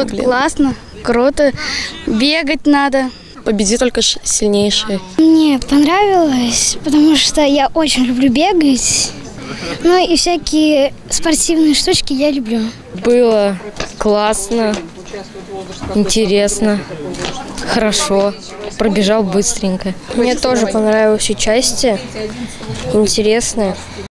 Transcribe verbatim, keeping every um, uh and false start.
Вот классно, круто, бегать надо. Победи только сильнейший. Мне понравилось, потому что я очень люблю бегать. Ну и всякие спортивные штучки я люблю. Было классно, интересно, хорошо. Пробежал быстренько. Мне тоже понравилось участие. Интересное.